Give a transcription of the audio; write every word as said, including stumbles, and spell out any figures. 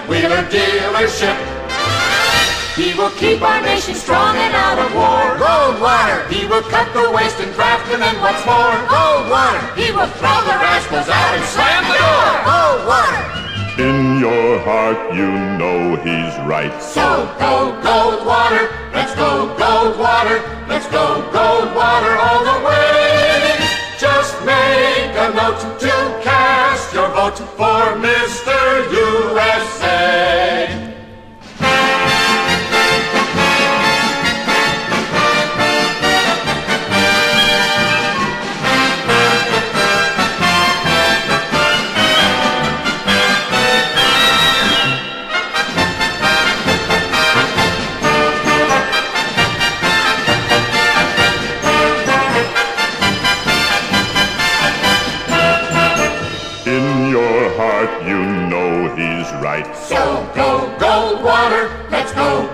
wheeler dealership. He will keep our nation strong and out of war. Goldwater. He will cut the waste in crafting and what's more. Goldwater. He will throw the rascals out and slam the door. Goldwater. In your heart you know he's right. So go Goldwater. Let's go Goldwater. Let's go Goldwater all the way. Just make a note to cast your vote for Mister U S A. You know he's right. So go Goldwater, let's go